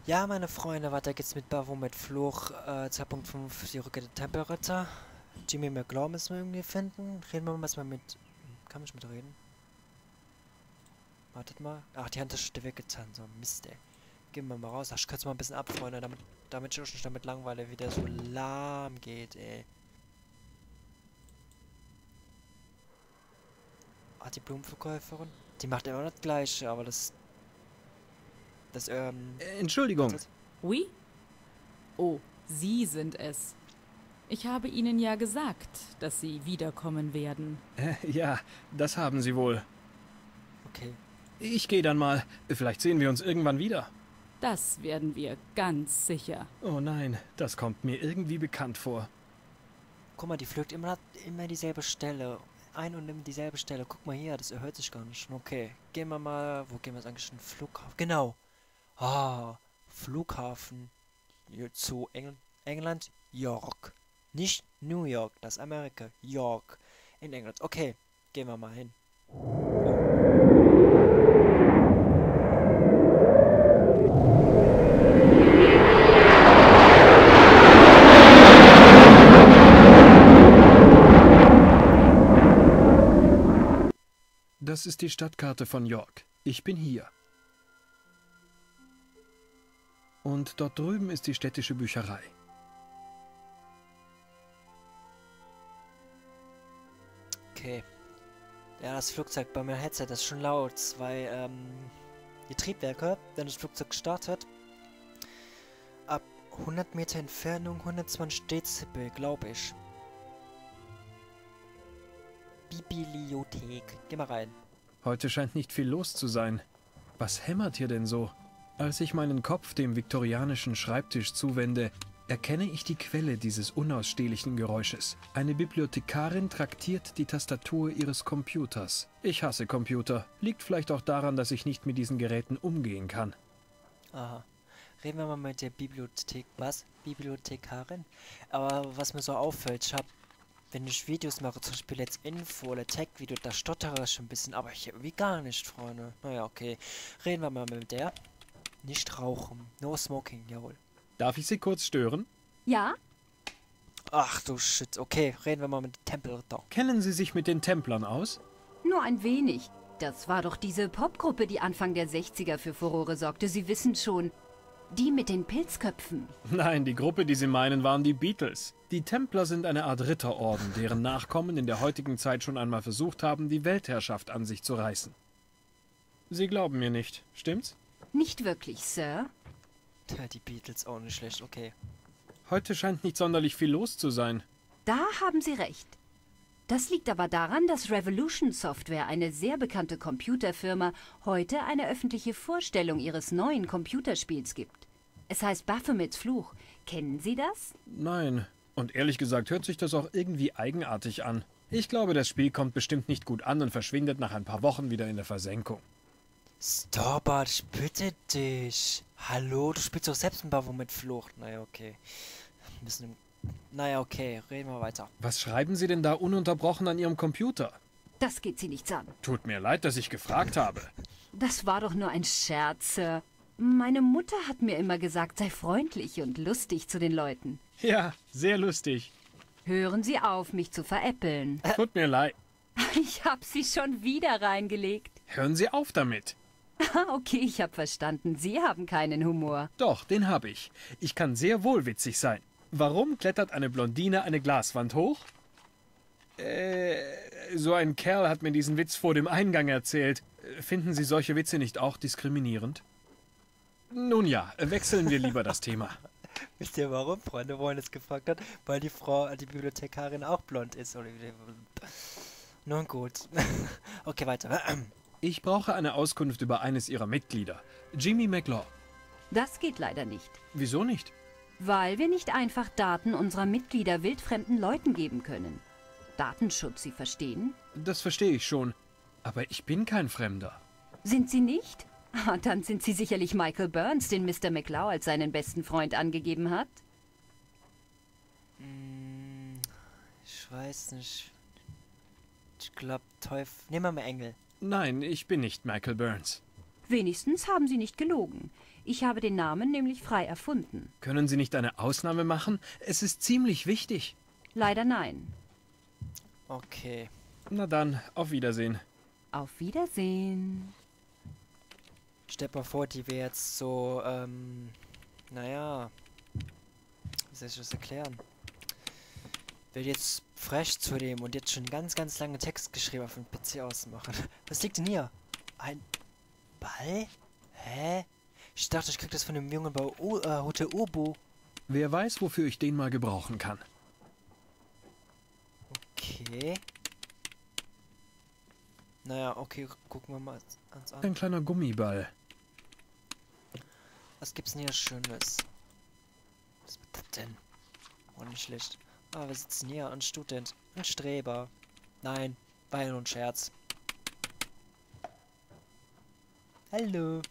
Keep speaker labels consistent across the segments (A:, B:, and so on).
A: Ja, meine Freunde, weiter geht's mit Baphomet Fluch 2.5, die Rückkehr der Tempelritter. Jimmy McLaw müssen wir irgendwie finden. Reden wir mal mit... Kann ich mit reden? Wartet mal. Ach, die Handtasche weggetan. So, Mist, ey. Gehen wir mal raus. Ach, ich kann mal ein bisschen ab, Freunde, damit ich euch nicht damit langweile, wie der so lahm geht, ey. Ah, die Blumenverkäuferin? Die macht immer das Gleiche, aber
B: Entschuldigung.
C: Oui? Oh, Sie sind es. Ich habe Ihnen ja gesagt, dass Sie wiederkommen werden.
B: Ja, das haben Sie wohl.
A: Okay.
B: Ich gehe dann mal. Vielleicht sehen wir uns irgendwann wieder.
C: Das werden wir ganz sicher.
B: Oh nein, das kommt mir irgendwie bekannt vor.
A: Guck mal, die pflückt immer dieselbe Stelle. Ein und nimmt dieselbe Stelle. Guck mal hier, das erhört sich gar nicht. Okay, gehen wir mal... Wo gehen wir jetzt eigentlich? Ein Flughafen? Genau. Ah, Flughafen zu England, York. Nicht New York, das ist Amerika. York in England. Okay, gehen wir mal hin.
B: Das ist die Stadtkarte von York. Ich bin hier. Und dort drüben ist die städtische Bücherei.
A: Okay. Ja, das Flugzeug bei meinem Headset ist schon laut. Die Triebwerke, wenn das Flugzeug startet, ab 100 Meter Entfernung 120 Dezibel, glaube ich. Bibliothek. Geh mal rein.
B: Heute scheint nicht viel los zu sein. Was hämmert hier denn so? Als ich meinen Kopf dem viktorianischen Schreibtisch zuwende, erkenne ich die Quelle dieses unausstehlichen Geräusches. Eine Bibliothekarin traktiert die Tastatur ihres Computers. Ich hasse Computer. Liegt vielleicht auch daran, dass ich nicht mit diesen Geräten umgehen kann.
A: Aha. Reden wir mal mit der Bibliothek... Was? Bibliothekarin? Aber was mir so auffällt, wenn ich Videos mache, zum Beispiel Let's Info oder Tech-Video, da stottere ich ein bisschen, aber hier irgendwie gar nicht, Freunde. Naja, okay. Reden wir mal mit der. Nicht rauchen. No smoking, jawohl.
B: Darf ich Sie kurz stören?
D: Ja?
A: Ach du Shit. Okay, reden wir mal mit dem Tempelritter.
B: Kennen Sie sich mit den Templern aus?
D: Nur ein wenig. Das war doch diese Popgruppe, die Anfang der 60er für Furore sorgte. Sie wissen schon. Die mit den Pilzköpfen.
B: Nein, die Gruppe, die Sie meinen, waren die Beatles. Die Templer sind eine Art Ritterorden, deren Nachkommen in der heutigen Zeit schon einmal versucht haben, die Weltherrschaft an sich zu reißen. Sie glauben mir nicht, stimmt's?
D: Nicht wirklich, Sir.
A: Ja, die Beatles auch nicht schlecht, okay.
B: Heute scheint nicht sonderlich viel los zu sein.
D: Da haben Sie recht. Das liegt aber daran, dass Revolution Software, eine sehr bekannte Computerfirma, heute eine öffentliche Vorstellung ihres neuen Computerspiels gibt. Es heißt Baphomets Fluch. Kennen Sie das?
B: Nein. Und ehrlich gesagt hört sich das auch irgendwie eigenartig an. Ich glaube, das Spiel kommt bestimmt nicht gut an und verschwindet nach ein paar Wochen wieder in der Versenkung.
A: Starbart, ich bitte dich. Hallo, du spielst doch selbst ein Baphomet Flucht. Naja, okay. Naja, okay, reden wir weiter.
B: Was schreiben Sie denn da ununterbrochen an Ihrem Computer?
D: Das geht Sie nichts an.
B: Tut mir leid, dass ich gefragt habe.
D: Das war doch nur ein Scherz, Sir. Meine Mutter hat mir immer gesagt, sei freundlich und lustig zu den Leuten.
B: Ja, sehr lustig.
D: Hören Sie auf, mich zu veräppeln.
B: Tut mir leid.
D: Ich hab Sie schon wieder reingelegt.
B: Hören Sie auf damit.
D: Okay, ich hab verstanden. Sie haben keinen Humor.
B: Doch, den habe ich. Ich kann sehr wohl witzig sein. Warum klettert eine Blondine eine Glaswand hoch? So ein Kerl hat mir diesen Witz vor dem Eingang erzählt. Finden Sie solche Witze nicht auch diskriminierend? Nun ja, wechseln wir lieber das Thema.
A: Wisst ihr warum, Freunde, wo er das gefragt hat? Weil die Bibliothekarin auch blond ist. Oder nun gut. Okay, weiter.
B: Ich brauche eine Auskunft über eines Ihrer Mitglieder. Jimmy McLaw.
D: Das geht leider nicht.
B: Wieso nicht?
D: Weil wir nicht einfach Daten unserer Mitglieder wildfremden Leuten geben können. Datenschutz, Sie verstehen?
B: Das verstehe ich schon. Aber ich bin kein Fremder.
D: Sind Sie nicht? Dann sind Sie sicherlich Michael Burns, den Mr. McLaw als seinen besten Freund angegeben hat.
A: Ich weiß nicht. Ich glaube, Teufel. Nehmen wir mal Engel.
B: Nein, ich bin nicht Michael Burns.
D: Wenigstens haben Sie nicht gelogen. Ich habe den Namen nämlich frei erfunden.
B: Können Sie nicht eine Ausnahme machen? Es ist ziemlich wichtig.
D: Leider nein.
A: Okay.
B: Na dann, auf Wiedersehen.
D: Auf Wiedersehen.
A: Stell mal vor, die wäre jetzt so, naja. Wie soll ich das erklären? Will jetzt frech zu dem und jetzt schon ganz, ganz lange Text geschrieben auf dem PC ausmachen. Was liegt denn hier? Ein Ball? Hä? Ich dachte, ich krieg das von dem Jungen bei Hotel Urbo.
B: Wer weiß, wofür ich den mal gebrauchen kann.
A: Okay. Naja, okay, gucken wir mal ans an.
B: Ein kleiner Gummiball.
A: Was gibt's denn hier Schönes? Was wird das denn? Oh, nicht schlecht. Ah, wir sitzen hier. Ein Student. Ein Streber. Nein, war ja nur ein Scherz. Hallo.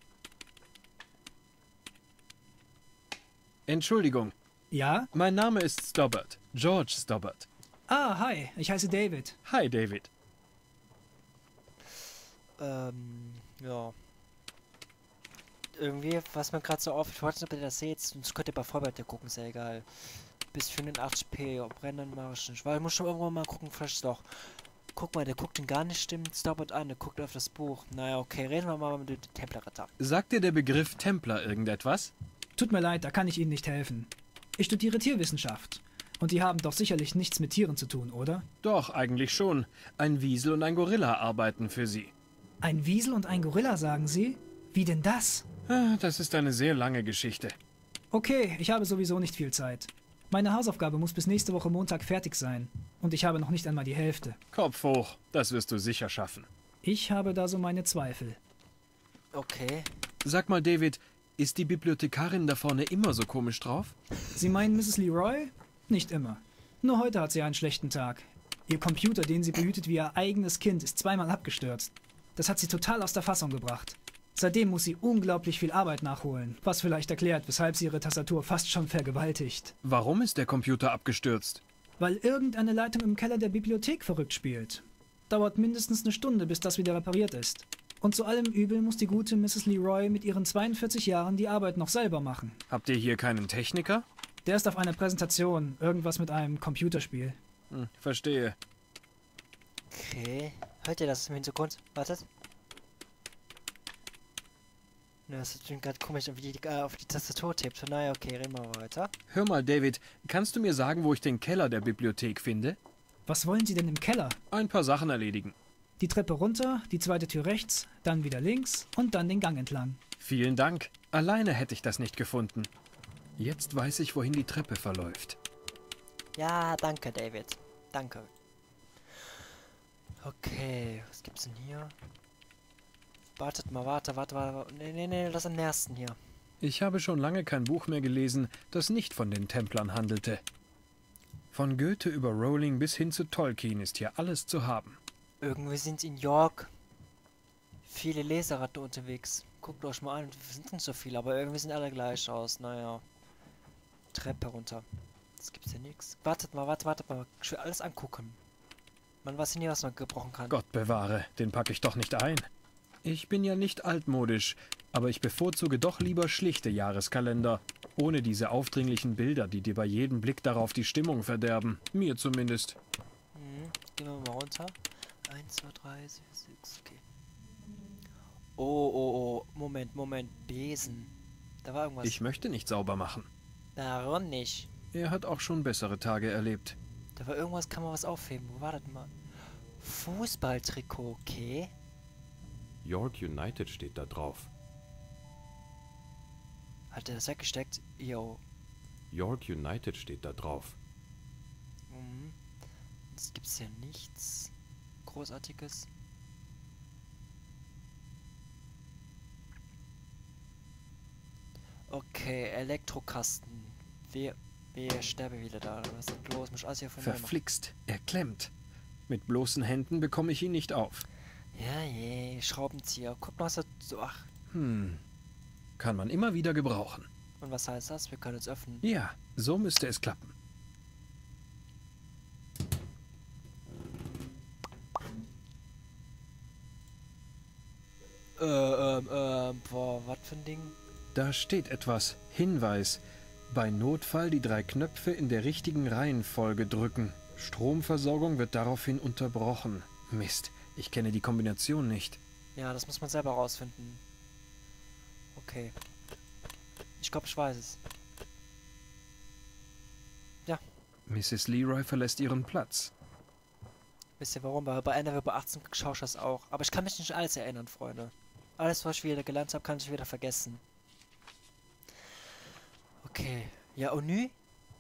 B: Entschuldigung,
E: Ja?
B: mein Name ist Stobbart. George Stobbart.
E: Ah, hi, ich heiße David.
B: Hi, David.
A: Ja. Irgendwie, was man gerade so oft, ich weiß nicht, ob ihr das seht, sonst könnt ihr bei Vorbereitung gucken, ist ja egal. Bis 84p, ob Rennen mache ich nicht, weil ich muss schon irgendwann mal gucken, vielleicht doch. Guck mal, der guckt ihn gar nicht stimmt, Stobbart an, der guckt auf das Buch. Naja, okay, reden wir mal mit dem Templerritter.
B: Sagt dir der Begriff Templer irgendetwas?
E: Tut mir leid, da kann ich Ihnen nicht helfen. Ich studiere Tierwissenschaft. Und die haben doch sicherlich nichts mit Tieren zu tun, oder?
B: Doch, eigentlich schon. Ein Wiesel und ein Gorilla arbeiten für sie.
E: Ein Wiesel und ein Gorilla, sagen Sie? Wie denn das?
B: Das ist eine sehr lange Geschichte.
E: Okay, ich habe sowieso nicht viel Zeit. Meine Hausaufgabe muss bis nächste Woche Montag fertig sein. Und ich habe noch nicht einmal die Hälfte.
B: Kopf hoch, das wirst du sicher schaffen.
E: Ich habe da so meine Zweifel.
A: Okay.
B: Sag mal, David, ist die Bibliothekarin da vorne immer so komisch drauf?
E: Sie meinen Mrs. Leroy? Nicht immer. Nur heute hat sie einen schlechten Tag. Ihr Computer, den sie behütet wie ihr eigenes Kind, ist zweimal abgestürzt. Das hat sie total aus der Fassung gebracht. Seitdem muss sie unglaublich viel Arbeit nachholen, was vielleicht erklärt, weshalb sie ihre Tastatur fast schon vergewaltigt.
B: Warum ist der Computer abgestürzt?
E: Weil irgendeine Leitung im Keller der Bibliothek verrückt spielt. Dauert mindestens eine Stunde, bis das wieder repariert ist. Und zu allem Übel muss die gute Mrs. Leroy mit ihren 42 Jahren die Arbeit noch selber machen.
B: Habt ihr hier keinen Techniker?
E: Der ist auf einer Präsentation, irgendwas mit einem Computerspiel.
B: Verstehe.
A: Okay. Hört ihr das im Hintergrund? Wartet. Na, das klingt gerade komisch, wie die auf die Tastatur tippt. Naja, okay, reden wir weiter.
B: Hör mal, David, kannst du mir sagen, wo ich den Keller der Bibliothek finde?
E: Was wollen Sie denn im Keller?
B: Ein paar Sachen erledigen.
E: Die Treppe runter, die zweite Tür rechts, dann wieder links und dann den Gang entlang.
B: Vielen Dank. Alleine hätte ich das nicht gefunden. Jetzt weiß ich, wohin die Treppe verläuft.
A: Ja, danke, David. Danke. Okay, was gibt's denn hier? Wartet mal, warte. Nee, das ist am ersten hier.
B: Ich habe schon lange kein Buch mehr gelesen, das nicht von den Templern handelte. Von Goethe über Rowling bis hin zu Tolkien ist hier alles zu haben.
A: Irgendwie sind in York viele Leseratten unterwegs. Guckt euch mal an, wir sind nicht so viele, aber irgendwie sind alle gleich aus. Naja. Treppe runter. Das gibt's hier nichts. Wartet mal. Ich will alles angucken. Man weiß nie, was man gebrochen kann.
B: Gott bewahre, den packe ich doch nicht ein. Ich bin ja nicht altmodisch, aber ich bevorzuge doch lieber schlichte Jahreskalender, ohne diese aufdringlichen Bilder, die dir bei jedem Blick darauf die Stimmung verderben. Mir zumindest.
A: Gehen wir mal runter. 1, 2, 3, 4, 6, okay. Oh, Moment, Besen. Da war irgendwas.
B: Ich möchte nicht sauber machen.
A: Warum nicht?
B: Er hat auch schon bessere Tage erlebt.
A: Da war irgendwas, kann man was aufheben. Wo war das mal? Fußballtrikot, okay.
F: York United steht da drauf.
A: Hat er das weggesteckt? Yo.
F: York United steht da drauf.
A: Jetzt gibt's hier nichts Großartiges. Okay, Elektrokasten. Wir sterben wieder da. Was ist denn los? Muss alles hier von neu machen.
B: Verflixt, er klemmt. Mit bloßen Händen bekomme ich ihn nicht auf.
A: Ja, je, Schraubenzieher. Guck mal, was das so. Ach,
B: Kann man immer wieder gebrauchen.
A: und was heißt das? Wir können es öffnen.
B: Ja, so müsste es klappen.
A: Boah, was für ein Ding?
B: Da steht etwas. Hinweis. Bei Notfall die 3 Knöpfe in der richtigen Reihenfolge drücken. Stromversorgung wird daraufhin unterbrochen. Mist, ich kenne die Kombination nicht.
A: Ja, das muss man selber rausfinden. Okay. Ich glaube, ich weiß es. Ja.
B: Mrs. Leroy verlässt ihren Platz.
A: Wisst ihr warum? Weil bei NRW 18 schaue ich das auch. Aber ich kann mich nicht alles erinnern, Freunde. Alles, was ich wieder gelernt habe, kann ich wieder vergessen. Okay. Ja, und nu?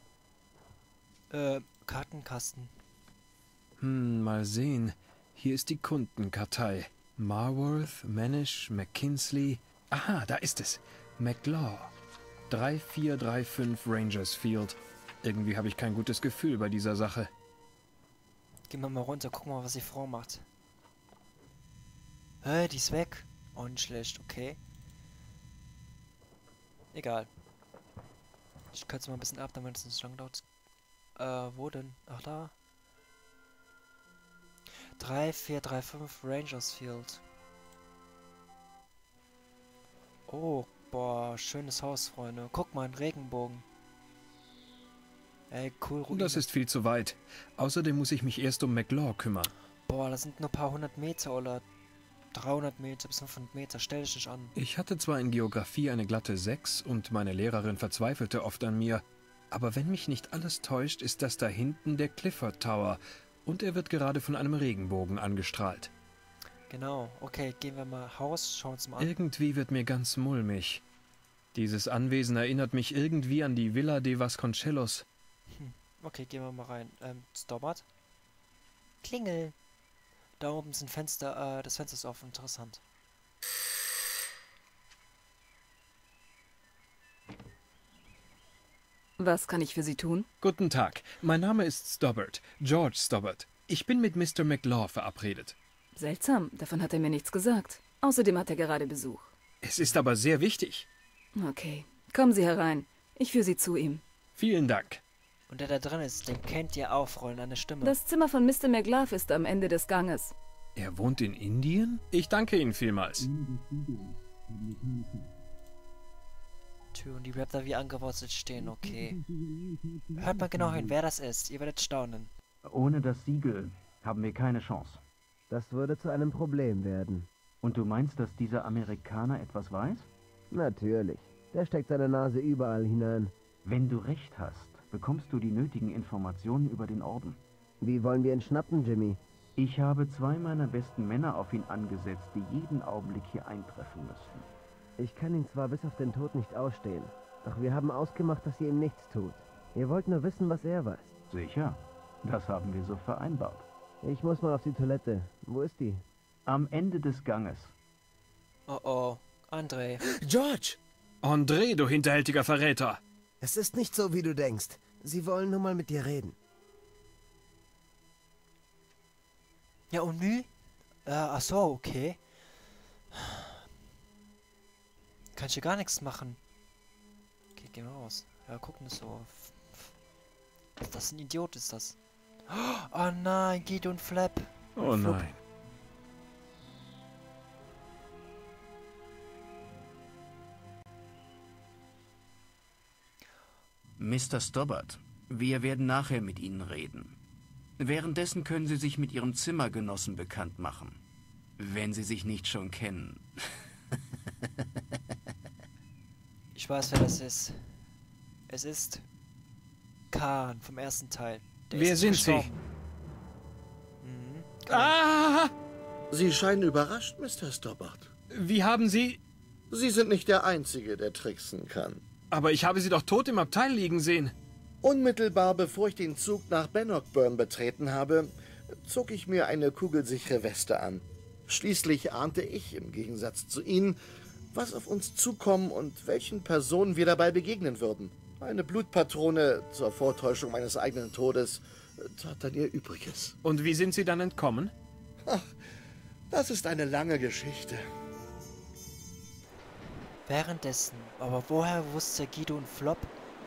A: Kartenkasten.
B: Mal sehen. Hier ist die Kundenkartei. Marworth, Manish, McKinsley. Aha, da ist es. McLaw. 3435 Rangers Field. Irgendwie habe ich kein gutes Gefühl bei dieser Sache.
A: Gehen wir mal runter, gucken mal, was die Frau macht. Die ist weg. Oh, nicht schlecht, okay. Egal. Ich kürze mal ein bisschen ab, damit es nicht lang dauert. Wo denn? Ach, da. 3435 Rangers Field. Oh, boah, schönes Haus, Freunde. Guck mal, ein Regenbogen. Ey, cool.
B: Und das ist viel zu weit. Außerdem muss ich mich erst um McLaw kümmern.
A: Boah, das sind nur ein paar 100 Meter oder 300 Meter bis 500 Meter. Stell dich nicht an.
B: Ich hatte zwar in Geografie eine glatte 6 und meine Lehrerin verzweifelte oft an mir, aber wenn mich nicht alles täuscht, ist das da hinten der Clifford Tower und er wird gerade von einem Regenbogen angestrahlt.
A: Genau, okay, gehen wir mal Haus, schauen uns mal an.
B: Irgendwie wird mir ganz mulmig. Dieses Anwesen erinnert mich irgendwie an die Villa de Vasconcelos.
A: Okay, gehen wir mal rein. Stoppert. Klingel. Da oben ist ein Fenster, das Fenster ist offen, interessant.
G: Was kann ich für Sie tun?
B: Guten Tag, mein Name ist Stobbart, George Stobbart. Ich bin mit Mr. McLaw verabredet.
G: Seltsam, davon hat er mir nichts gesagt. Außerdem hat er gerade Besuch.
B: Es ist aber sehr wichtig.
G: Okay, kommen Sie herein. Ich führe Sie zu ihm.
B: Vielen Dank.
A: Und der da drin ist, den kennt ihr auch, Freunde, an der Stimme.
G: Das Zimmer von Mr. McLaugh ist am Ende des Ganges.
B: Er wohnt in Indien? Ich danke Ihnen vielmals.
A: Tür und die bleibt da wie angewurzelt stehen, okay. Hört mal genau hin, wer das ist. Ihr werdet staunen.
H: Ohne das Siegel haben wir keine Chance.
I: Das würde zu einem Problem werden.
H: Und du meinst, dass dieser Amerikaner etwas weiß?
I: Natürlich. Der steckt seine Nase überall hinein.
H: Wenn du recht hast, bekommst du die nötigen Informationen über den Orden.
I: Wie wollen wir ihn schnappen, Jimmy?
H: Ich habe 2 meiner besten Männer auf ihn angesetzt, die jeden Augenblick hier eintreffen müssten.
I: Ich kann ihn zwar bis auf den Tod nicht ausstehen, doch wir haben ausgemacht, dass ihr ihm nichts tut. Ihr wollt nur wissen, was er weiß.
H: Sicher, das haben wir so vereinbart.
I: Ich muss mal auf die Toilette. Wo ist die?
H: Am Ende des Ganges.
A: Oh oh, André.
J: George!
B: André, du hinterhältiger Verräter!
J: Es ist nicht so, wie du denkst. Sie wollen nur mal mit dir reden.
A: Ja, und nu? Ach so, okay. Kann ich hier gar nichts machen. Okay, gehen wir raus. Ja, gucken das so. Das ist ein Idiot, ist das. Oh nein, Guido und Flap.
B: Oh nein.
K: Mr. Stobbart, wir werden nachher mit Ihnen reden. Währenddessen können Sie sich mit Ihrem Zimmergenossen bekannt machen. Wenn Sie sich nicht schon kennen.
A: Ich weiß, wer das ist. Es ist Khan vom ersten Teil. Der
B: Wer
A: ist
B: sind Sie?
A: gestorben.
B: Ah!
L: Sie scheinen überrascht, Mr. Stobbart.
B: Wie haben Sie...
L: Sie sind nicht der Einzige, der tricksen kann.
B: Aber ich habe Sie doch tot im Abteil liegen sehen.
L: Unmittelbar bevor ich den Zug nach Bannockburn betreten habe, zog ich mir eine kugelsichere Weste an. Schließlich ahnte ich, im Gegensatz zu Ihnen, was auf uns zukommen und welchen Personen wir dabei begegnen würden. Eine Blutpatrone zur Vortäuschung meines eigenen Todes tat dann ihr Übriges.
B: Und wie sind Sie dann entkommen?
L: Ach, das ist eine lange Geschichte.
A: Währenddessen, aber woher wusste Guido und Flap,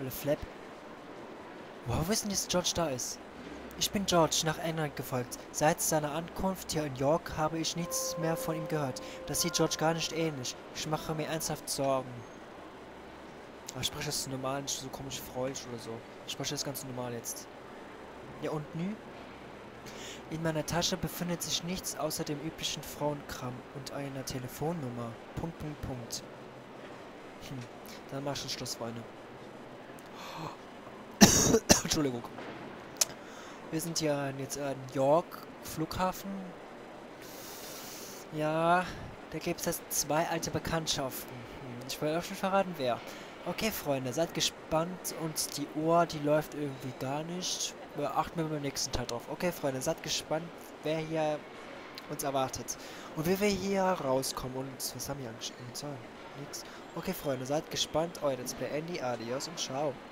A: woher wissen, dass George da ist? Ich bin George nach England gefolgt. Seit seiner Ankunft hier in York habe ich nichts mehr von ihm gehört. Das sieht George gar nicht ähnlich. Ich mache mir ernsthaft Sorgen. Aber ich spreche das normal, nicht so komisch freudig oder so. Ich spreche das ganz normal jetzt. Ja und nü? In meiner Tasche befindet sich nichts außer dem üblichen Frauenkram und einer Telefonnummer. Punkt, Punkt, Punkt. Dann mach ich den Schluss, Freunde. Entschuldigung. Wir sind hier jetzt in York, Flughafen. Ja, da gibt es jetzt 2 alte Bekanntschaften. Ich will euch schon verraten, wer. Okay, Freunde, seid gespannt und die Uhr, die läuft irgendwie gar nicht. Wir achten wir beim nächsten Teil drauf. Okay, Freunde, seid gespannt, wer hier uns erwartet. Und wie wir hier rauskommen und... Was haben wir eigentlich? Nix. Okay, Freunde, seid gespannt. Euer Let's Play Andy, adios und ciao.